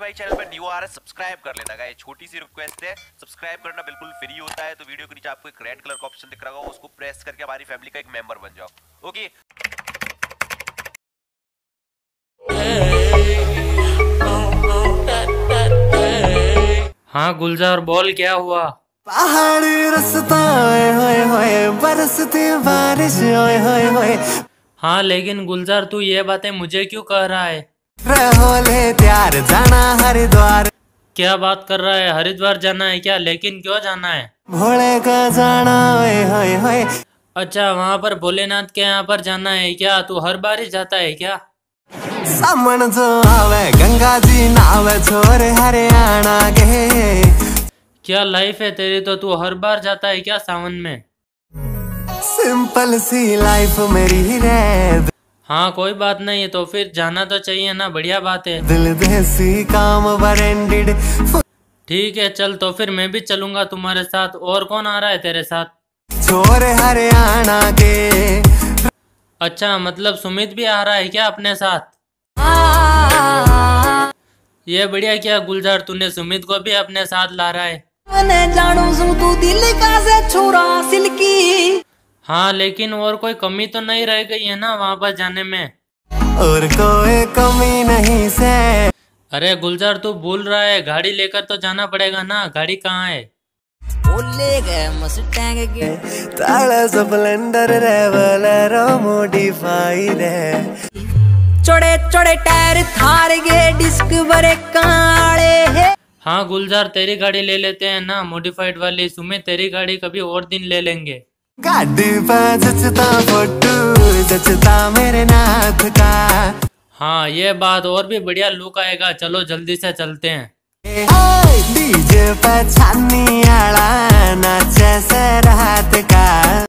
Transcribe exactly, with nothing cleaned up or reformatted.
भाई चैनल पर न्यू आ रहा है सब्सक्राइब कर लेना गाइस, छोटी सी रिक्वेस्ट है, सब्सक्राइब करना बिल्कुल फ्री होता है। तो वीडियो के नीचे आपको एक रेड कलर का ऑप्शन दिख रहा होगा, उसको प्रेस करके हमारी फैमिली का एक मेंबर बन जाओ। ओके हाँ गुलजार बोल, क्या हुआ? पहाड़ी रास्ता होए होए होए बरसती बारिश होए होए होए। हाँ लेकिन गुलजार तू ये बातें मुझे क्यों कह रहा है? रहोले त्यार जाना हरिद्वार। क्या बात कर रहा है? हरिद्वार जाना है क्या? लेकिन क्यों जाना है? भोले का जाना होए होए होए। अच्छा, वहाँ पर भोलेनाथ के यहाँ पर जाना है क्या? तू हर बार ही जाता है क्या? सामन जो आवे गंगा जी नावे छोरे हरियाणा के। क्या लाइफ है तेरी, तो तू हर बार जाता है क्या सावन में? सिंपल सी लाइफ मेरी रे। हाँ कोई बात नहीं है, तो फिर जाना तो चाहिए ना, बढ़िया बात है। दिल देसी काम ब्रांडेड। ठीक है चल, तो फिर मैं भी चलूंगा तुम्हारे साथ। और कौन आ रहा है तेरे साथ? छोरे हरियाणा के। अच्छा, मतलब सुमित भी आ रहा है क्या अपने साथ? ये बढ़िया क्या गुलजार, तूने सुमित को भी अपने साथ ला रहा है। जानू सू तू दिल का से छोरा सिल्की। हाँ लेकिन और कोई कमी तो नहीं रह गई है ना वहाँ पर जाने में? और कोई कमी नहीं से। अरे गुलजार तू भूल रहा है, गाड़ी लेकर तो जाना पड़ेगा ना। गाड़ी कहाँ है? बोले गए मस्टैंग के ताला स्प्लेंडर रेवलरो मॉडिफाइड है। चौड़े चौड़े टायर थार गे डिस्क बरे काले है। हाँ गुलजार तेरी गाड़ी ले लेते हैं ना, मॉडिफाइड वाली। सुमित तेरी गाड़ी कभी और दिन ले लेंगे। गाड़ी पे जचता फोटो जचता मेरे नाथ का। हाँ ये बात, और भी बढ़िया लुक आएगा। चलो जल्दी से चलते हैं। डीजे पे छानी आला